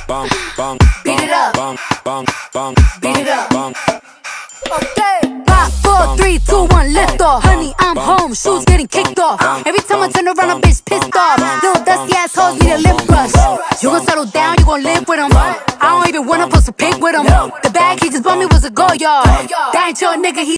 Beat it up. Beat it up. Okay. 5, 4, 3, 2, 1, lift off. Honey, I'm home, shoes getting kicked off. Every time I turn around, a bitch pissed off. Little dusty assholes need a lip brush. You gon' settle down, you gon' live with him. I don't even wanna post a pic with him. The bag he just bought me was a go yard. That ain't your nigga, he